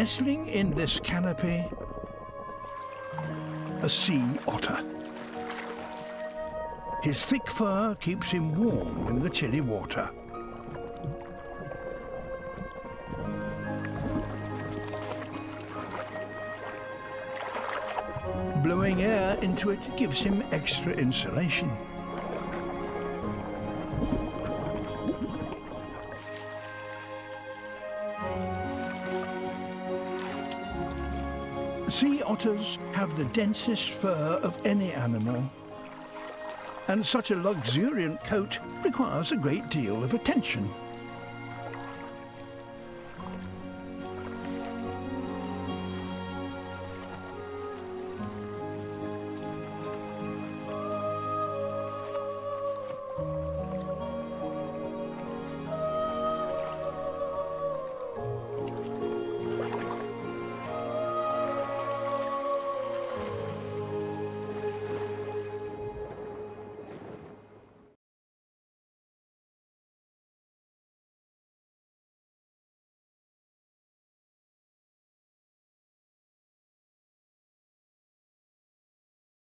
Nestling in this canopy, a sea otter. His thick fur keeps him warm in the chilly water. Blowing air into it gives him extra insulation. Sea otters have the densest fur of any animal, and such a luxuriant coat requires a great deal of attention.